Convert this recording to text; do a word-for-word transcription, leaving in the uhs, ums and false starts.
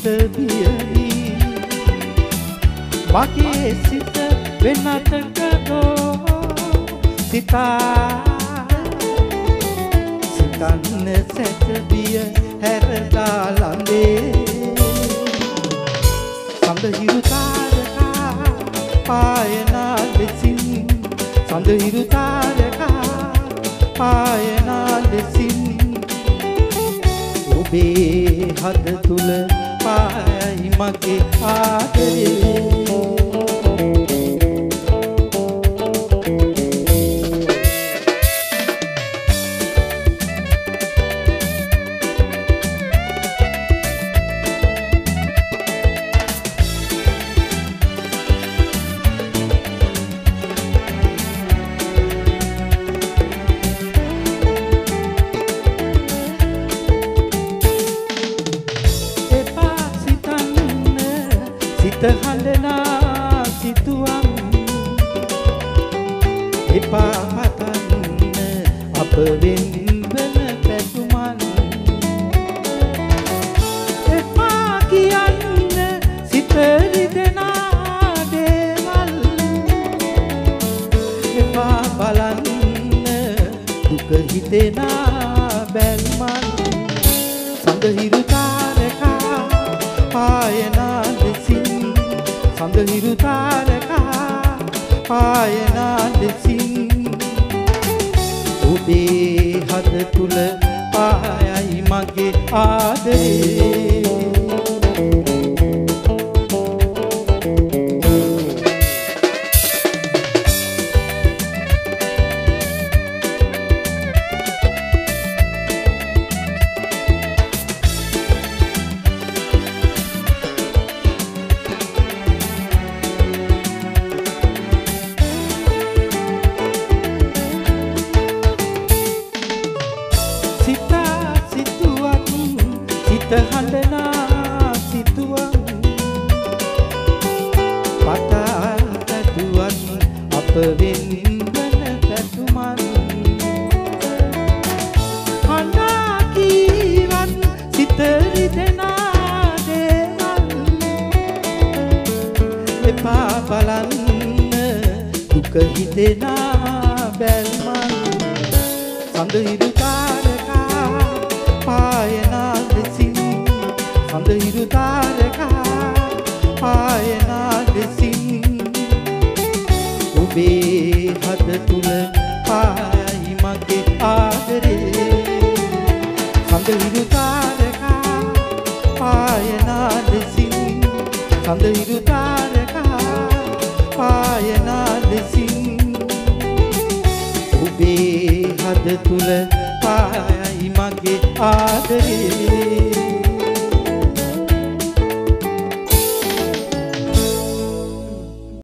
බියවි මගේ සිත වෙනතට දෝ සිතා සිතන්න සැට බිය හැරලා ළඟේ සඳහිරු තාරකා පායනා ලෙසින් සඳහිරු තාරකා පායනා ලෙසින් ඔබේ හද තුල පායයි මගේ ආදරේ හඬනා සිතුවම් එපා පතන්න අප වෙන් වෙන පැතුමන් එපා කියන්න සිත රිදෙනා දේවල් එපා බලන්න දුක හිතෙනා බැල්මන් සඳහිරු තාරකා පායනා ලෙසින් සඳහිරු තාරකා පායනා ලෙසින් ඔබේ හද තුල පායයි මගේ ආදරේ හඬනා සිතුවම් පතා පැතුවත් අප වෙන් වෙන පැතුමන් හඬා කීවත් සිත රිදෙනා දේවල් එපා බලන්න දුක හිතෙනා බැල්මන් සඳහිරු තාරකා පායනා ලෙසින් සඳහිරු තාරකා පායනා ලෙසින් ඔබේ හද තුල පායයි මගේ ආදරේ සඳහිරු තාරකා පායනා ලෙසින් සඳහිරු තාරකා පායනා ලෙසින් ඔබේ හද තුල පායයි මගේ ආදරේ